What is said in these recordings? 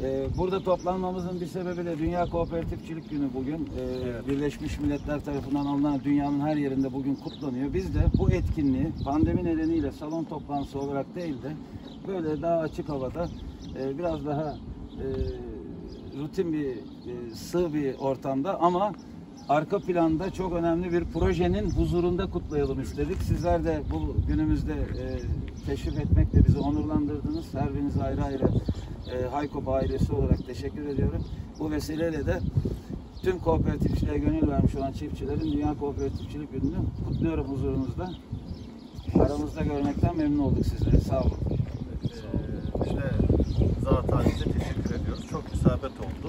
Burada toplanmamızın bir sebebi de Dünya Kooperatifçilik Günü bugün. Evet. Birleşmiş Milletler tarafından alınan dünyanın her yerinde bugün kutlanıyor. Biz de bu etkinliği pandemi nedeniyle salon toplantısı olarak değil de böyle daha açık havada biraz daha rutin bir sığ bir ortamda ama arka planda çok önemli bir projenin huzurunda kutlayalım istedik. Sizler de bu günümüzde teşrif etmekle bizi onurlandırdınız. Her birinize ayrı ayrı Haykop ailesi olarak teşekkür ediyorum. Bu vesileyle de tüm kooperatifçiliğe gönül vermiş olan çiftçilerin Dünya Kooperatifçilik Günü'nü kutluyorum huzurunuzda. Aramızda görmekten memnun olduk sizleri. Sağ olun. Biz de zaten size teşekkür ediyoruz. Çok isabet oldu.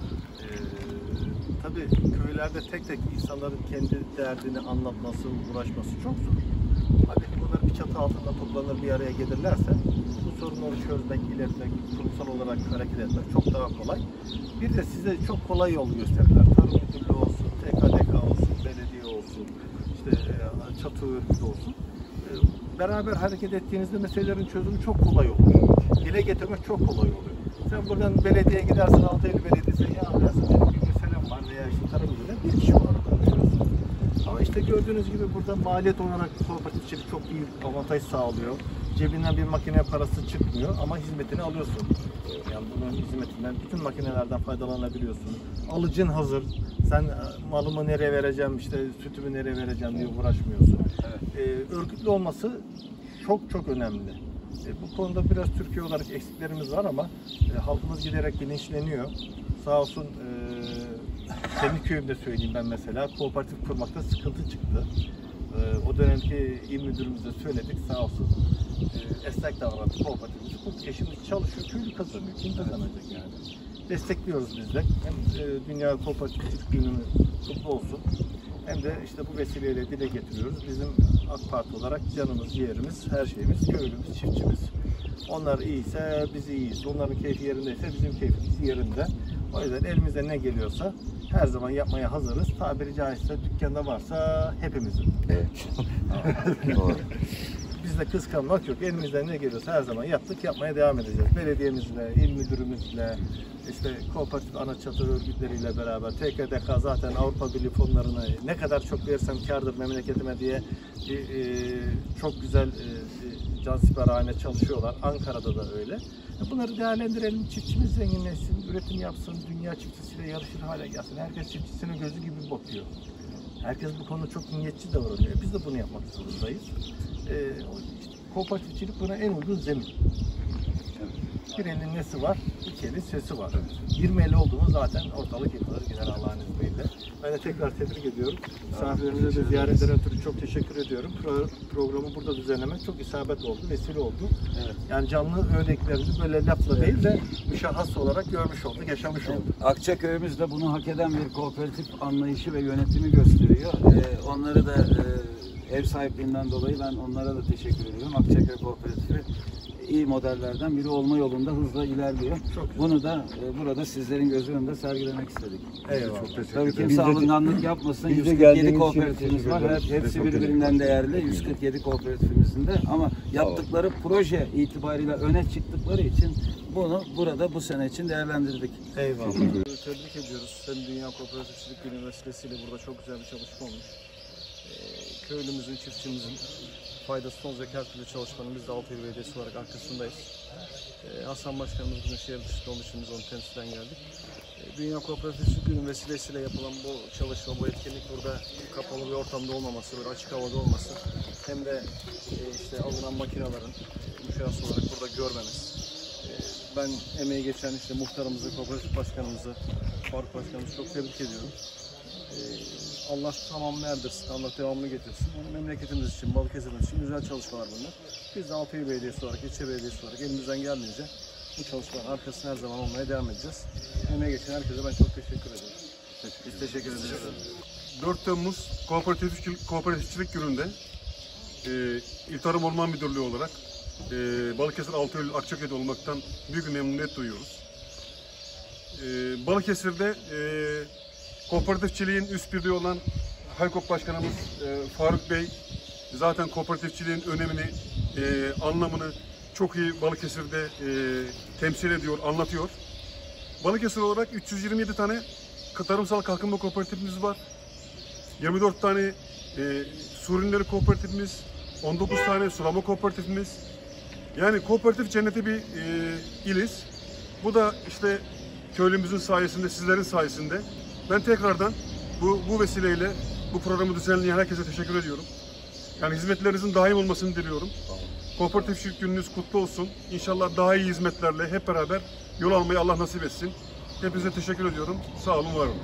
Tabii köylerde tek tek insanların kendi derdini anlatması, uğraşması çok zor. Hadi bunlar bir çatı altında toplanır, bir araya gelirlerse bu sorunları çözmek, iletmek, kurumsal olarak hareket etmek çok daha kolay. Bir de size çok kolay yol gösterirler. Tarım müdürlüğü olsun, TKDK olsun, belediye olsun, işte çatı örgütü olsun. Beraber hareket ettiğinizde meselelerin çözümü çok kolay oluyor. Dile getirmek çok kolay oluyor. Sen buradan belediyeye gidersin, Altaylı Belediyesi'ne ya dersin benim bir meselem var veya işte tarım müdürlüğüne bir kişi olarak konuşuyorsun. Ama işte gördüğünüz gibi burada maliyet olarak kooperatifçilik çok büyük avantaj sağlıyor. Cebinden bir makine parası çıkmıyor ama hizmetini alıyorsun. Yani bunun hizmetinden, bütün makinelerden faydalanabiliyorsun. Alıcın hazır. Sen malımı nereye vereceğim, işte sütümü nereye vereceğim diye uğraşmıyorsun. Evet. Örgütlü olması çok önemli. Bu konuda biraz Türkiye olarak eksiklerimiz var ama halkımız giderek bilinçleniyor. Sağ olsun senin köyümde söyleyeyim ben mesela kooperatif kurmakta sıkıntı çıktı. O dönemki il müdürümüze söyledik sağ olsun. Esnek davrandı, kooperatifimiz kurdu. Eşimiz çalışıyor, köylü kazanıyor. Kim kazanacak yani? Destekliyoruz biz de. Hem Dünya Kooperatifçilik Günü kutlu olsun. Hem de işte bu vesileyle dile getiriyoruz. Bizim AK Parti olarak canımız, ciğerimiz, her şeyimiz, köylümüz, çiftçimiz. Onlar iyiyse biz iyiyiz. Onların keyfi yerindeyse bizim keyfimiz yerinde. O yüzden elimizde ne geliyorsa her zaman yapmaya hazırız. Tabiri caizse dükkanda varsa hepimizin. Evet. Bizde kıskanmak yok. Elimizden ne geliyorsa her zaman yaptık, yapmaya devam edeceğiz. Belediyemizle, il müdürümüzle, işte kooperatif ana çatı örgütleriyle beraber TKDK zaten Avrupa Birliği fonlarını ne kadar çok verirsem kârdır memleketime diye çok güzel cansiperhane çalışıyorlar. Ankara'da da öyle. Bunları değerlendirelim. Çiftçimiz zenginleşsin, üretim yapsın, dünya çiftçisiyle yarışır hale gelsin. Herkes çiftçisinin gözü gibi bakıyor. Herkes bu konuda çok niyetçi davranıyor. Biz de bunu yapmak zorundayız. Kooperatifçilik buna en uygun zemin. Bir elin nesi var, iki elin sesi var. 20 eli olduğunu zaten ortalık yıkılır gider Allah'ın izniyle. Ben de tekrar tebrik ediyorum. Misafirlerimize de ziyaretten ötürü çok teşekkür ediyorum. Programı burada düzenlemek çok isabet oldu, vesile oldu. Evet. Yani canlı örneklerimizi böyle lafla değil de müşahhas olarak görmüş olduk, yaşamış olduk. Akçaköy'ümüz de bunu hak eden bir kooperatif anlayışı ve yönetimi gösteriyor. Onları da ev sahipliğinden dolayı ben onlara da teşekkür ediyorum. Akçaköy Kooperatifi iyi modellerden biri olma yolunda hızla ilerliyor. Bunu da burada sizlerin gözü önünde sergilemek istedik. Eyvallah. Tabii kimse alınganlık yapmasın. 147 kooperatifimiz var. Hepsi birbirinden değerli. 147 kooperatifimizin de ama yaptıkları proje itibariyle öne çıktıkları için bunu burada bu sene için değerlendirdik. Eyvallah. Tebrik ediyoruz. Hem Dünya Kooperatifçilik Günü vesilesiyle burada çok güzel bir çalışma olmuş. Köylümüzün, çiftçimizin faydası olacak her türlü çalışmanın biz de Altaylı Belediyesi olarak arkasındayız. Hasan Başkanımız bugün şehir dışında olduğu için biz onu temsilen geldik. Dünya Kooperatifçilik Günü vesilesiyle yapılan bu çalışma, bu etkinlik burada kapalı bir ortamda olmaması, böyle açık havada olması hem de işte alınan makinelerin müşahhas olarak burada görmemiz. Ben emeği geçen işte muhtarımızı, kooperatif başkanımızı, Faruk başkanımızı çok tebrik ediyorum. Allah tamamını erdirsin, Allah devamını getirsin. Memleketimiz için, Balıkesir'imiz için güzel çalışmalar bunlar. Biz de Altaylı Belediyesi olarak, ilçe belediyesi olarak elimizden geldiğince bu çalışmaların arkasına her zaman olmaya devam edeceğiz. Emeği geçen herkese ben çok teşekkür ederim. Biz teşekkür ederiz. 4 Temmuz Kooperatifçilik Günü'nde İl Tarım Orman Müdürlüğü olarak Balıkesir Altaylı Akçaköy'de olmaktan büyük bir memnuniyet duyuyoruz. Balıkesir'de kooperatifçiliğin üst birliği olan Haykop Başkanımız Faruk Bey zaten kooperatifçiliğin önemini, anlamını çok iyi Balıkesir'de temsil ediyor, anlatıyor. Balıkesir olarak 327 tane tarımsal kalkınma kooperatifimiz var. 24 tane su ürünleri kooperatifimiz, 19 tane sulama kooperatifimiz. Yani kooperatif cenneti bir iliz. Bu da işte köylümüzün sayesinde, sizlerin sayesinde. Ben tekrardan bu vesileyle bu programı düzenleyen herkese teşekkür ediyorum. Yani hizmetlerinizin daim olmasını diliyorum. Kooperatifçilik gününüz kutlu olsun. İnşallah daha iyi hizmetlerle hep beraber yol almayı Allah nasip etsin. Hepinize teşekkür ediyorum. Sağ olun, var olun.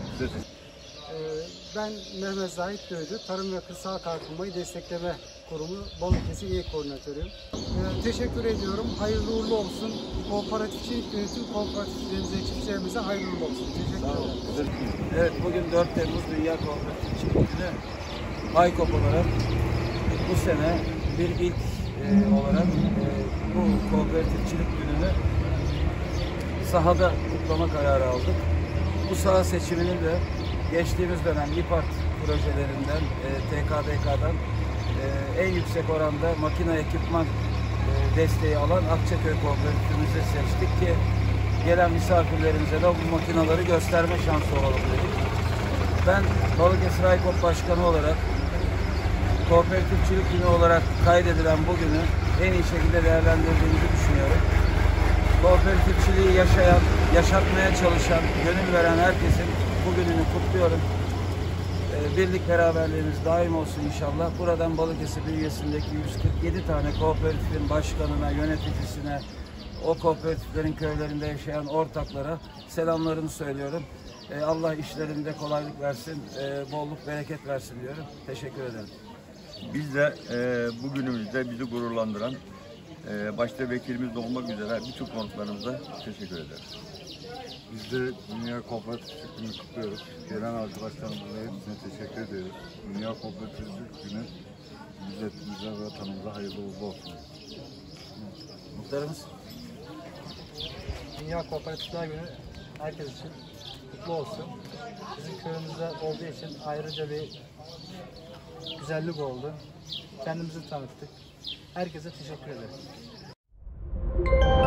Ben Mehmet Zahit Dövdü, Tarım ve Kırsal Kalkınmayı Destekleme Kurumu Balıkesir İl Koordinatörüyüm. Teşekkür ediyorum. Hayırlı uğurlu olsun. Kooperatifçilik günü tüm kooperatifçilerimize, çiftçilerimize hayırlı uğurlu olsun. Teşekkür ederim. Evet, bugün 4 Temmuz Dünya Kooperatifçilik Günü. HYKOP olarak bu sene bir ilk olarak bu kooperatifçilik gününü sahada kutlama kararı aldık. Bu saha seçimini de geçtiğimiz dönem İPART projelerinden, TKDK'dan en yüksek oranda makine ekipman desteği alan Akçaköy Kooperatifimizi seçtik ki gelen misafirlerimize de bu makinaları gösterme şansı olalım dedik. Ben Balıkesir HYKOP Başkanı olarak kooperatifçilik günü olarak kaydedilen bu günü en iyi şekilde değerlendirdiğimizi düşünüyorum. Kooperatifçiliği yaşayan, yaşatmaya çalışan, gönül veren herkesin bugününü kutluyorum. Birlik beraberliğimiz daim olsun inşallah. Buradan Balıkesir bünyesindeki 147 tane kooperatifin başkanına, yöneticisine, o kooperatiflerin köylerinde yaşayan ortaklara selamlarını söylüyorum. Allah işlerinde kolaylık versin, bolluk bereket versin diyorum. Teşekkür ederim. Biz de bugünümüzde bizi gururlandıran, başta vekilimiz de olmak üzere bütün konuklarımıza teşekkür ederiz. Biz de Dünya Kooperatifçilik Günü kutluyoruz. Gelen arkadaşlarımıza hepsine teşekkür ediyoruz. Dünya Kooperatifçilik Günü milletimize ve vatanımıza hayırlı uğurlu olsun. Muhtarımız. Dünya Kooperatifler Günü herkes için kutlu olsun. Bizim köyümüzde olduğu için ayrıca bir güzellik oldu. Kendimizi tanıttık. Herkese teşekkür ederim.